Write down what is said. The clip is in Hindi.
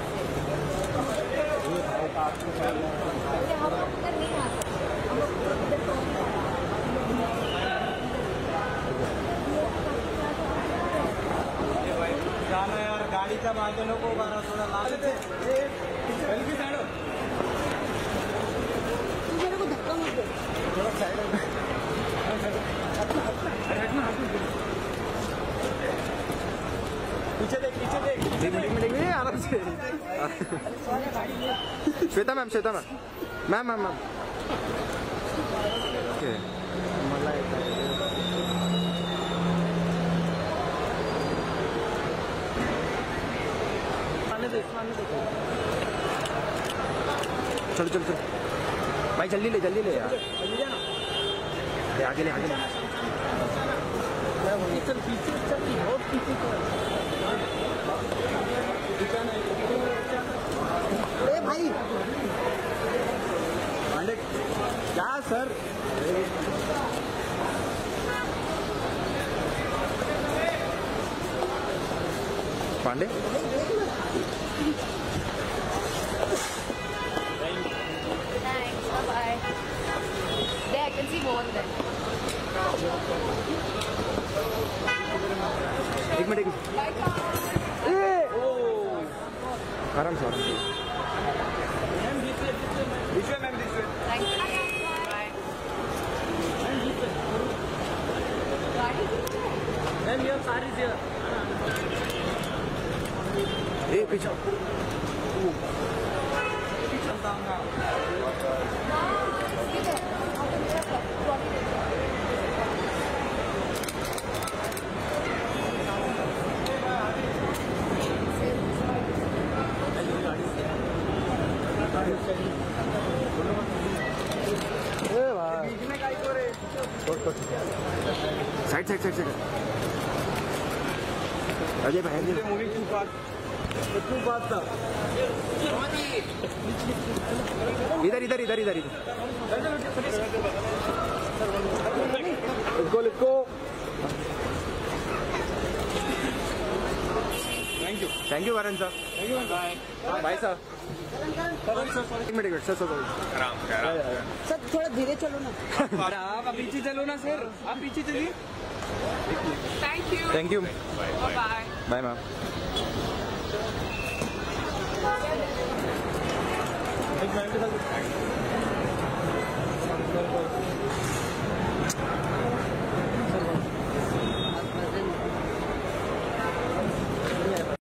जाना यार, गाड़ी का बादलों को थोड़ा ला लेते। मेरे को धक्का मत दे, थोड़ा साइड पीछे देख, पीछे देख, देख आराम से। Shweta ma'am, Shweta ma'am, ma'am ma'am ma'am okay. चलो चलो चलो भाई, जल्दी ले यार, आगे ले आगे ले। चल पीछे, चल बहुत पीछे। अरे भाई क्या sir, Pandey Thanks, bye-bye. There, I can see more than that. एक मिनट आराम से मैम दीजिए। Thank you. Bye. मैम ये सारी पीछे side side side side Ajay भाई, मूवी टू पार्ट था। इधर इधर इधर इधर लिखो। Thank you Varun sir, bye sir. एक मिनट सर, सर थोड़ा धीरे चलो ना। आप पीछे चलो ना सर, आप पीछे चलिए। Thank you, Bye-bye. Bye ma'am.